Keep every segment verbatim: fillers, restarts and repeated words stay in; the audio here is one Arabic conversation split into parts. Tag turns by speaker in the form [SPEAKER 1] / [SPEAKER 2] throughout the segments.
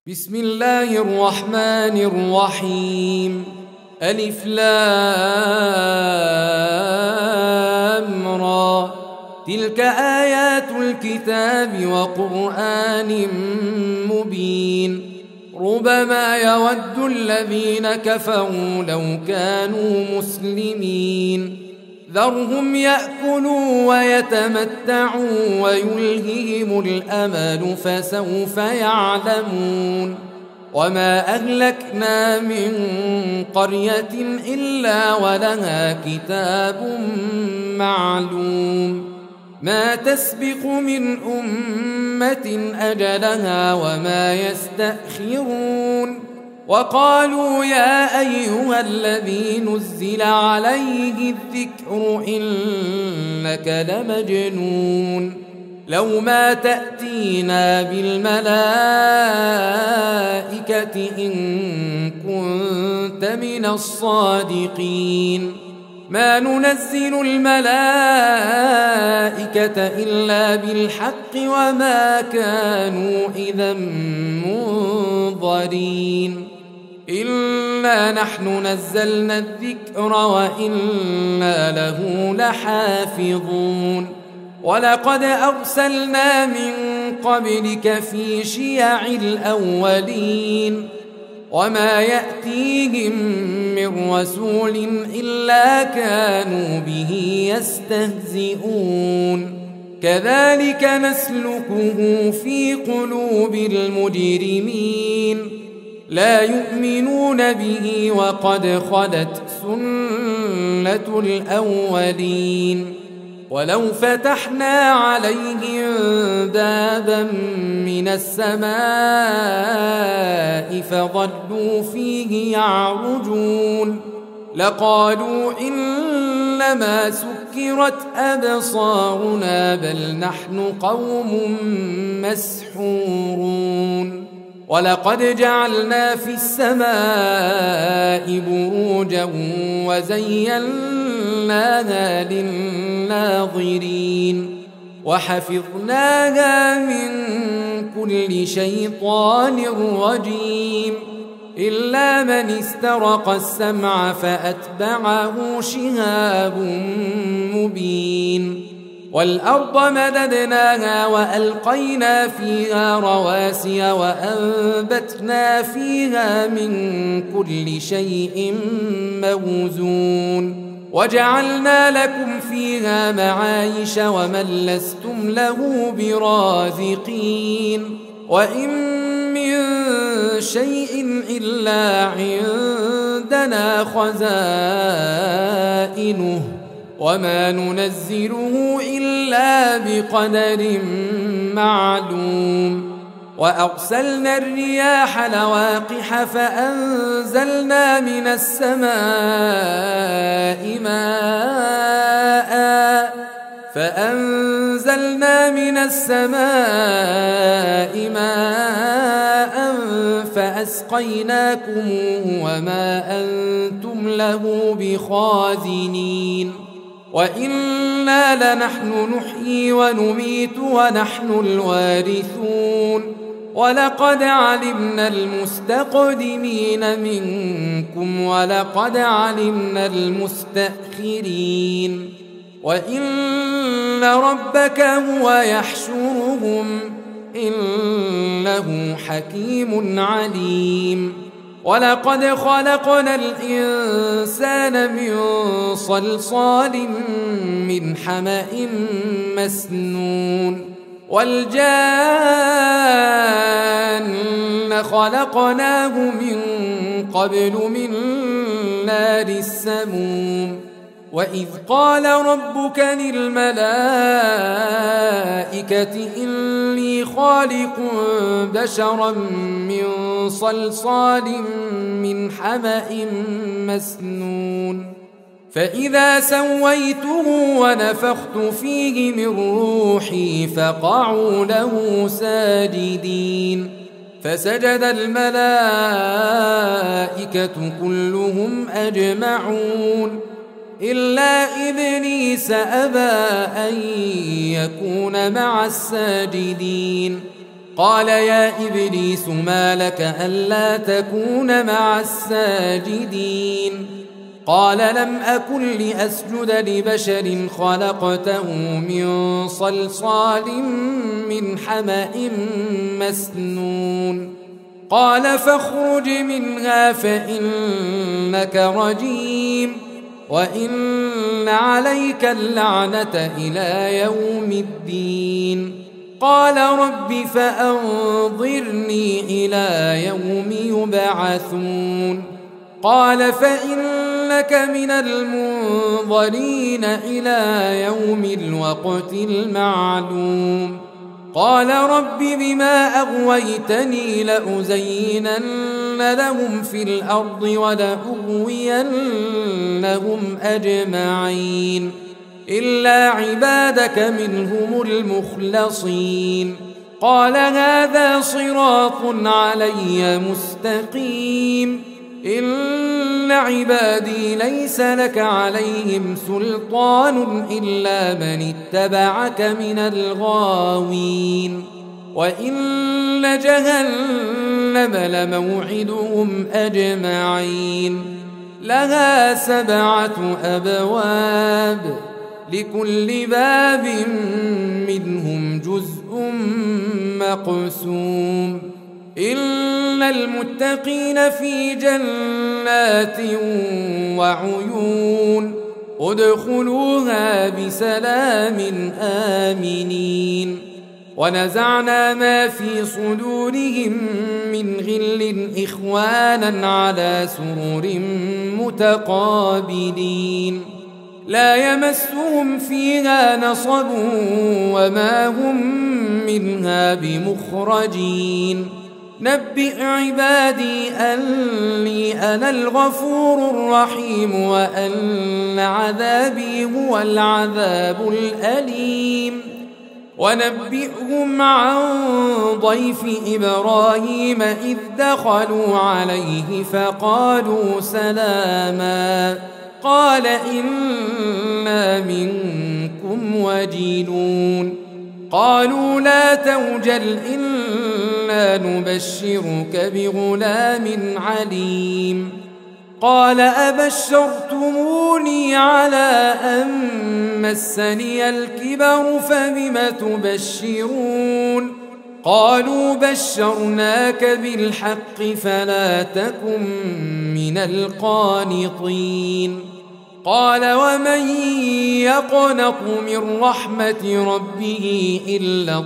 [SPEAKER 1] بسم الله الرحمن الرحيم. ألف لام را. تلك آيات الكتاب وقرآن مبين. ربما يود الذين كفروا لو كانوا مسلمين. ذرهم يأكلوا ويتمتعوا ويلههم الأمل فسوف يعلمون. وما أهلكنا من قرية إلا ولها كتاب معلوم. ما تسبق من أمة أجلها وما يستأخرون. وقالوا يا أيها الذي نزل عليه الذكر إنك لمجنون. لو ما تأتينا بالملائكة إن كنت من الصادقين. ما ننزل الملائكة إلا بالحق وما كانوا إذا منظرين. إنا نحن نزلنا الذكر وإنا له لحافظون. ولقد أرسلنا من قبلك في شيع الأولين. وما يأتيهم من رسول إلا كانوا به يستهزئون. كذلك نسلكه في قلوب المجرمين. لا يؤمنون به وقد خلت سنة الأولين. ولو فتحنا عليهم بابا من السماء فظلوا فيه يعرجون لقالوا إنما سكرت أبصارنا بل نحن قوم مسحورون. ولقد جعلنا في السماء بروجا وزيناها للناظرين وحفظناها من كل شيطان رجيم إلا من استرق السمع فأتبعه شهاب مبين. والأرض مددناها وألقينا فيها رواسي وأنبتنا فيها من كل شيء موزون وجعلنا لكم فيها معايش ومن لستم له برازقين. وإن من شيء إلا عندنا خزائنه وما ننزله إلا بقدر معلوم. وأرسلنا الرياح لواقح فأنزلنا من السماء ماء فأنزلنا من السماء ماء فأسقيناكموه وما أنتم له بخازنين. وإنا لنحن نحيي ونميت ونحن الوارثون. ولقد علمنا المستقدمين منكم ولقد علمنا المستأخرين. وإن ربك هو يحشرهم إنه حكيم عليم. ولقد خلقنا الإنسان من صلصال من حمأ مسنون. والجان خلقناه من قبل من نار السموم. وإذ قال ربك للملائكة إني خالق بشرا من صلصال من حمأ مسنون. فإذا سويته ونفخت فيه من روحي فقعوا له ساجدين. فسجد الملائكة كلهم أجمعون إلا إبليس أبى أن يكون مع الساجدين قال يا إبليس ما لك ألا تكون مع الساجدين قال لم أكن لأسجد لبشر خلقته من صلصال من حمأ مسنون قال فاخرج منها فإنك رجيم وإن عليك اللعنة إلى يوم الدين قال رب فأنظرني إلى يوم يبعثون قال فإنك من المنظرين إلى يوم الوقت المعلوم قال رب بما أغويتني لأزينن لهم في الأرض ولأغوينهم أجمعين إلا عبادك منهم المخلصين قال هذا صراط علي مستقيم إن عبادي ليس لك عليهم سلطان إلا من اتبعك من الغاوين وإن جهنم لموعدهم أجمعين لها سبعة أبواب لكل باب منهم جزء مقسوم إن المتقين في جنات وعيون ادخلوها بسلام آمنين ونزعنا ما في صدورهم من غل إخوانا على سرر متقابلين لا يمسهم فيها نصب وما هم منها بمخرجين نبئ عبادي أني أنا الغفور الرحيم وأن عذابي هو العذاب الأليم ونبئهم عن ضيف إبراهيم إذ دخلوا عليه فقالوا سلاما قال إنا منكم وجلون قالوا لا توجل إنا نبشرك بغلام عليم قال أبشرتموني على أن مسني الكبر فبم تبشرون قالوا بشرناك بالحق فلا تكن من القانطين قال ومن يقنط من رحمة ربه إلا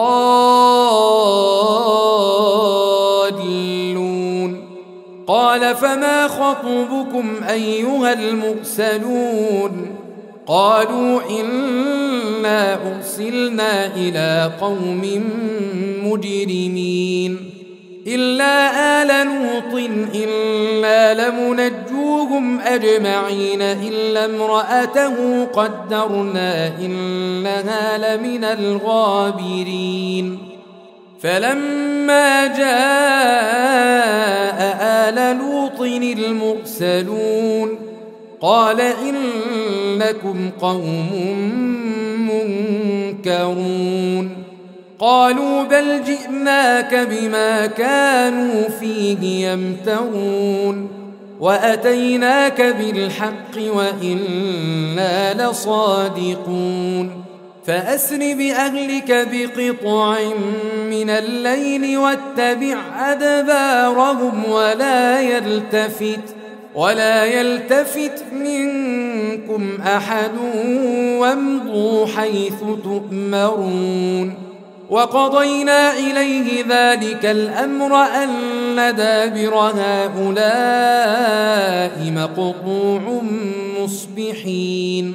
[SPEAKER 1] الضالون قال فما خطبكم أيها المرسلون قالوا إنا أرسلنا إلى قوم مجرمين إلا آل لوط إنا لمنجوهم أجمعين إلا امرأته قدرنا إنها لمن الغابرين فلما جاء آل لوط المرسلون قال إنكم قوم منكرون قالوا بل جئناك بما كانوا فيه يمترون وأتيناك بالحق وإنا لصادقون فأسر بأهلك بقطع من الليل واتبع أدبارهم ولا يلتفت ولا يلتفت منكم أحد وامضوا حيث تؤمرون وقضينا إليه ذلك الأمر أن دابر هؤلاء مقطوع مصبحين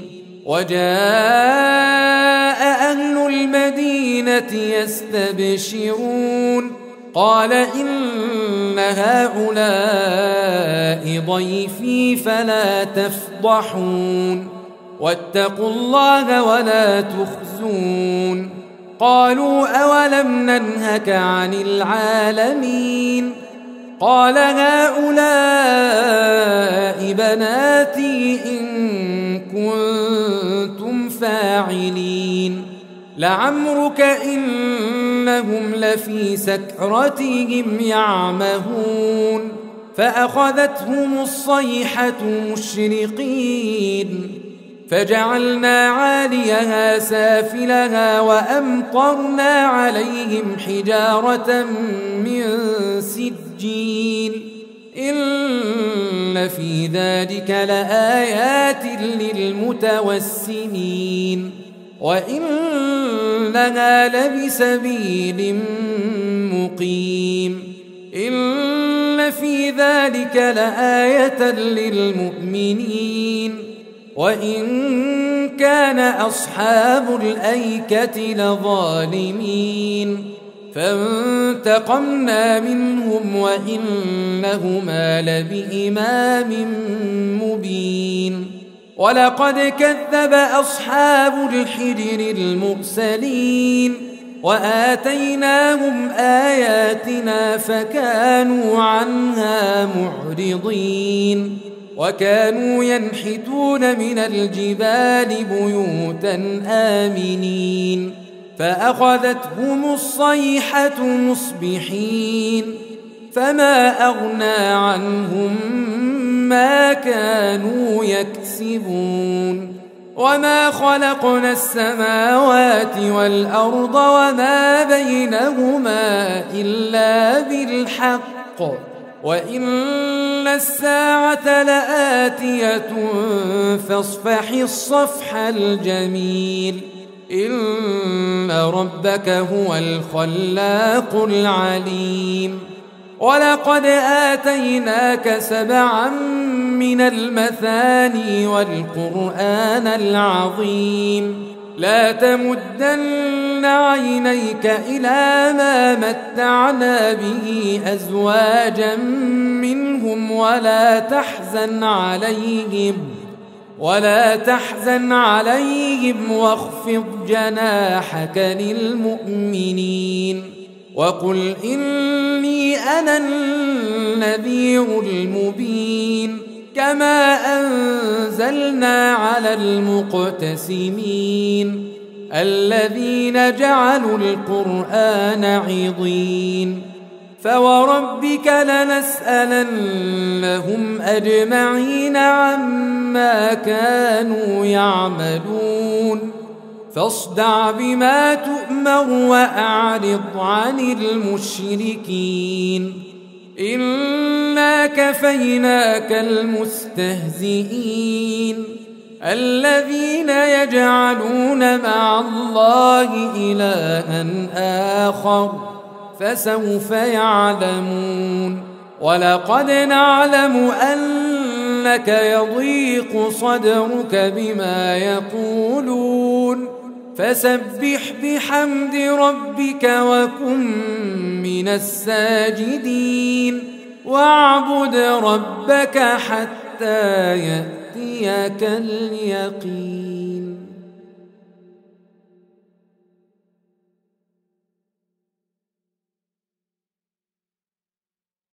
[SPEAKER 1] وجاء أهل المدينة يستبشرون قال إن هؤلاء ضيفي فلا تفضحون واتقوا الله ولا تخزون قالوا أولم ننهك عن العالمين قال هؤلاء بناتي إن كنتم فاعلين لعمرك إن إنهم لفي سكرتهم يعمهون فأخذتهم الصيحة مشرقين فجعلنا عاليها سافلها وأمطرنا عليهم حجارة من سجيل إن في ذلك لآيات للمتوسمين وإنها لبسبيل مقيم إن في ذلك لآية للمؤمنين وإن كان أصحاب الأيكة لظالمين فانتقمنا منهم وإنهما لبإمام مبين ولقد كذب أصحاب الحجر المرسلين وآتيناهم آياتنا فكانوا عنها معرضين وكانوا ينحتون من الجبال بيوتا آمنين فأخذتهم الصيحة مصبحين فما أغنى عنهم ما كانوا يكسبون وما خلقنا السماوات والأرض وما بينهما إلا بالحق وإن الساعة لآتية فاصفح الصفح الجميل إن ربك هو الخلاق العليم ولقد آتيناك سبعا من المثاني والقرآن العظيم لا تمدن عينيك إلى ما متعنا به أزواجا منهم ولا تحزن عليهم ولا تحزن عليهم واخفض جناحك للمؤمنين وقل إني أنا النذير المبين كما أنزلنا على المقتسمين الذين جعلوا القرآن عضين فوربك لنسألنهم أجمعين عما كانوا يعملون فاصدع بما تؤمر وأعرض عن المشركين إنا كفيناك المستهزئين الذين يجعلون مع الله إلها آخر فسوف يعلمون ولقد نعلم أنك يضيق صدرك بما يقولون فسبح بحمد ربك وكن من الساجدين واعبد ربك حتى يأتيك اليقين.